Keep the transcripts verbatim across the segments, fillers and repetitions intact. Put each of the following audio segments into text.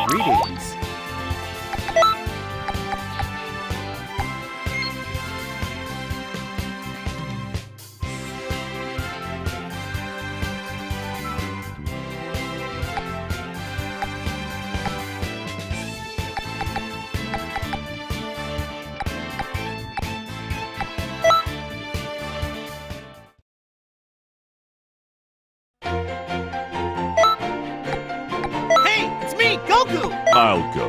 Greetings. I'll go.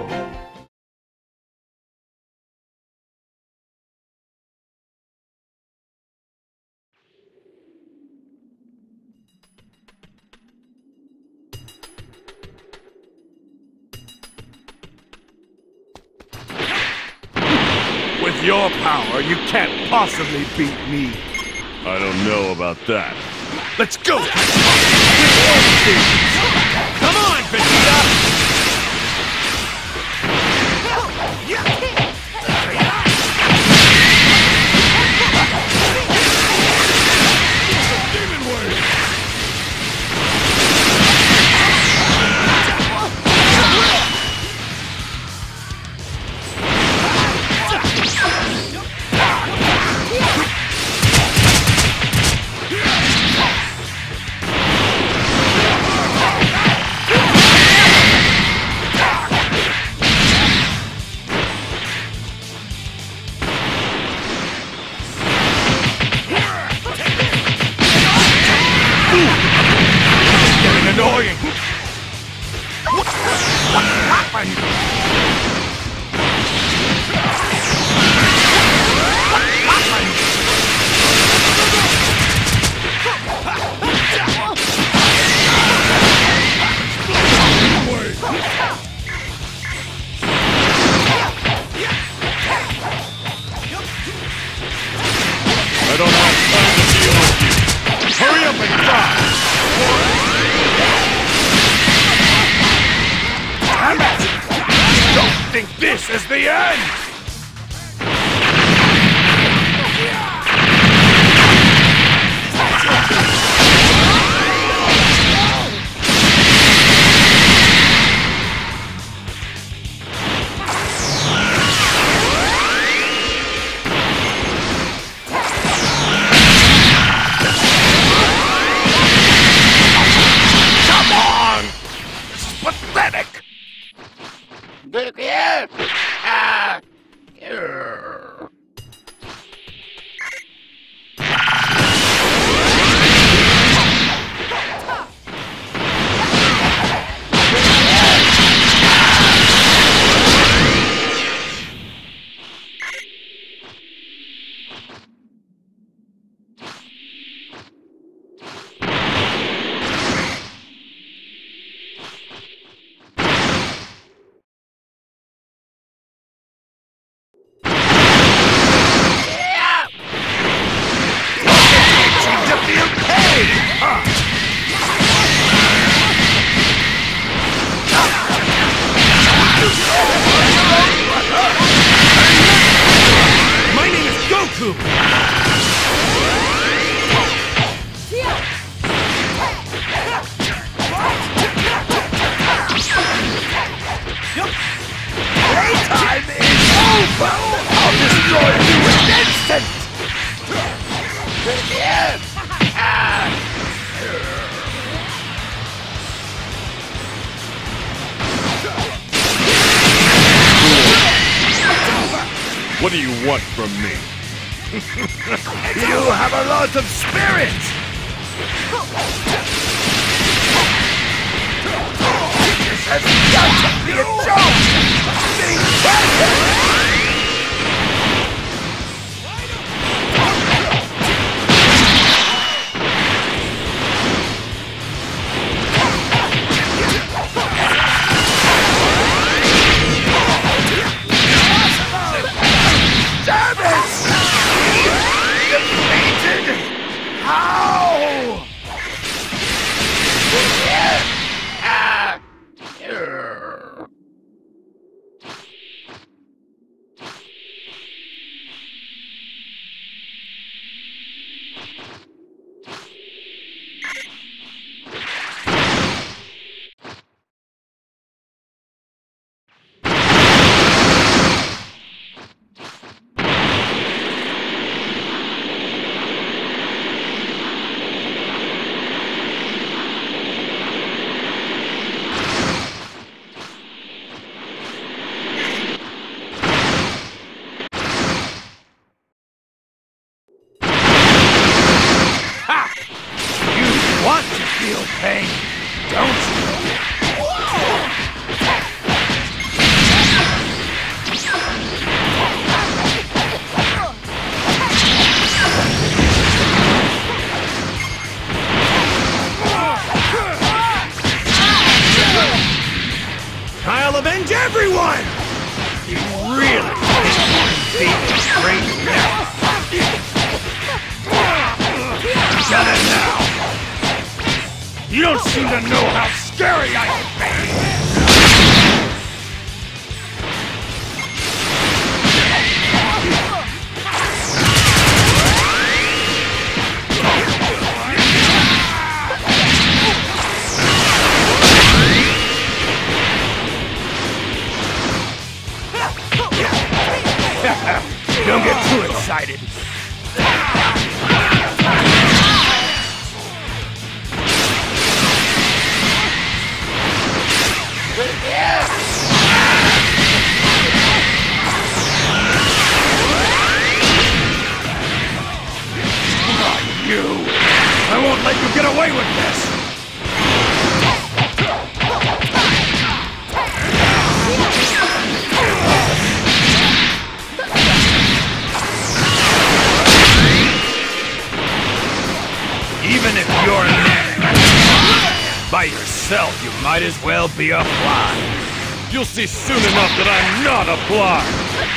With your power, you can't possibly beat me. I don't know about that. Let's go! Come on, Vegeta! Annoying! What happened? What happened? I don't have time to deal with you. Hurry up and die! Damn it! Don't think this is the end! My name is Goku! Playtime is over! I'll destroy you in an instant! What do you want from me? You have a lot of spirit! This has got to be a joke! Being present! Damn it! Defeated? How? pain, don't you? I'll avenge everyone! You really beat the great now. Got it now. You don't seem to know how scary I can be. Don't get too excited. Oh, you! I won't let you get away with this! Even if you're an ant, by yourself, you might as well be a fly. You'll see soon enough that I'm not a fly!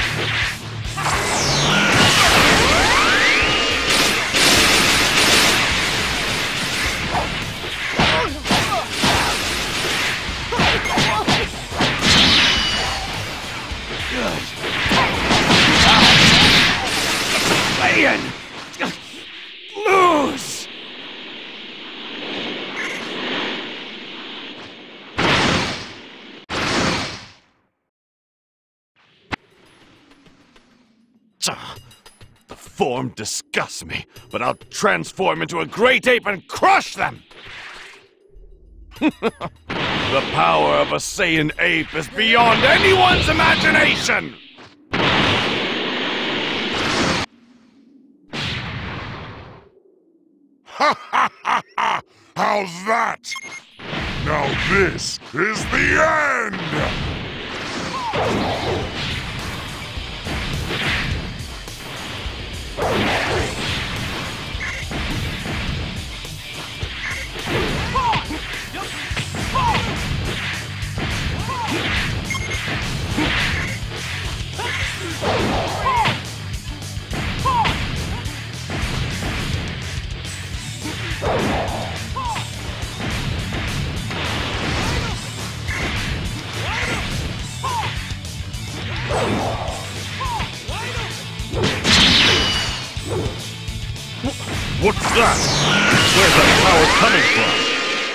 Playing! Lose! The form disgusts me, but I'll transform into a great ape and crush them! The power of a Saiyan ape is beyond anyone's imagination! Ha ha ha ha! How's that? Now this is the end! What's that? Where's that power coming from?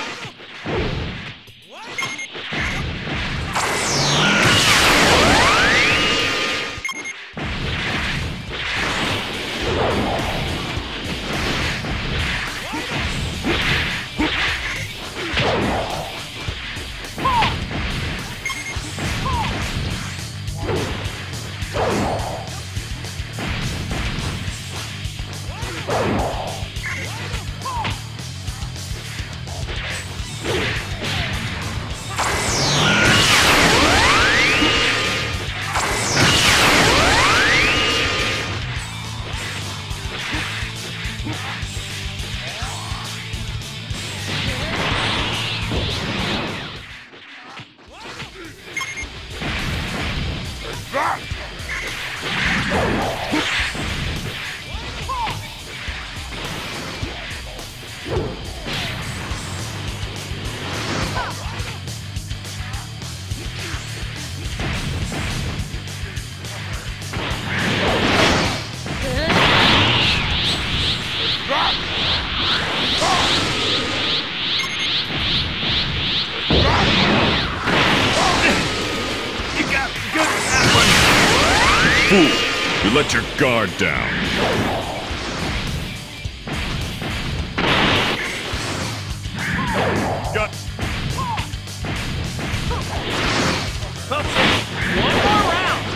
Fool! You let your guard down. Got... One more round!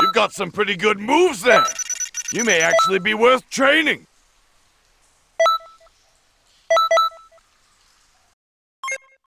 You've got some pretty good moves there. You may actually be worth training.